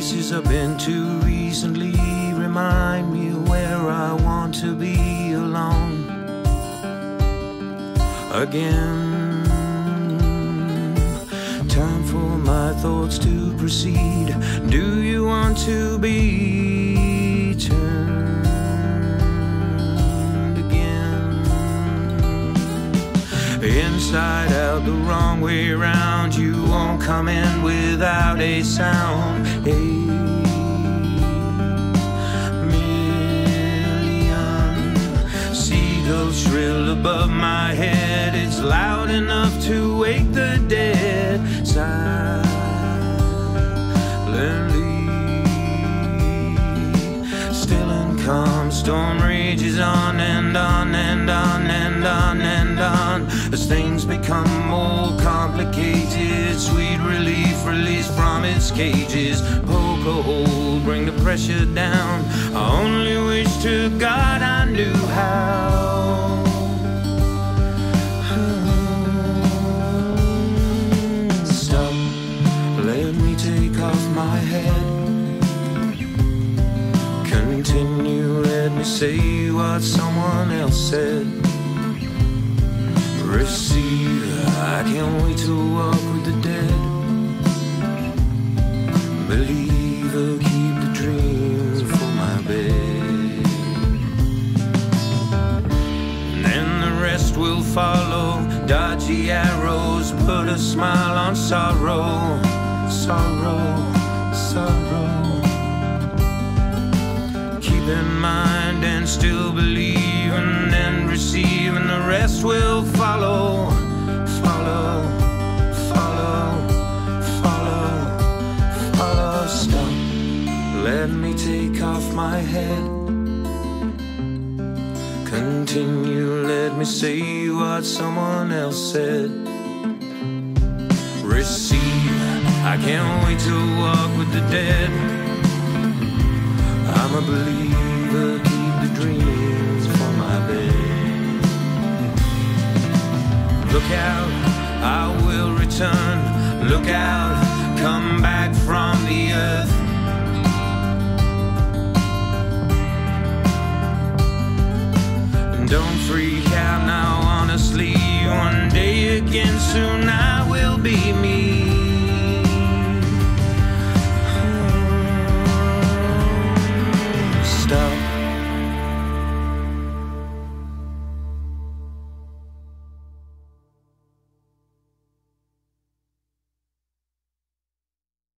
places I've been to recently remind me of where I want to be alone again. Time for my thoughts to proceed. Do you want to be turned again? Inside out, the wrong way around. You won't come in without a sound. A million seagulls shrill above my head. It's loud enough to wake the dead. Silently, still and calm, storm rages on and on and on and on and on. As things become more complicated, sweet relief released from its cages. Poke a hole, bring the pressure down. I only wish to God I knew how. Stop, let me take off my head. Continue, let me say what someone else said. Receive, I can't wait to walk with the dead. Believer, keep the dreams for my bed. And then the rest will follow. Dodgy arrows put a smile on sorrow. Sorrow, sorrow. Keep in mind and still believe, and then receive, and the rest will follow. Follow, follow, follow, follow. Stop, let me take off my head. Continue, let me say what someone else said. Receive, I can't wait to walk with the dead. I'm a believer, keep the dreams for my bed. Look out, I will return. Look out, come back from the earth. Don't freak out now, honestly. One day again soon